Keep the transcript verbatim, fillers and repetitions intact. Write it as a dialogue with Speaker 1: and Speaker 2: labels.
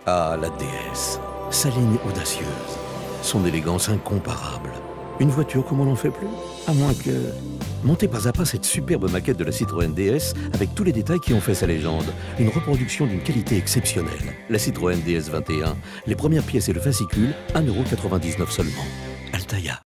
Speaker 1: Ah, la D S. Sa ligne audacieuse. Son élégance incomparable. Une voiture comme on n'en fait plus. À moins que... Montez pas à pas cette superbe maquette de la Citroën D S avec tous les détails qui ont fait sa légende. Une reproduction d'une qualité exceptionnelle. La Citroën D S vingt et un, les premières pièces et le fascicule, un euro quatre-vingt-dix-neuf seulement. Altaïa.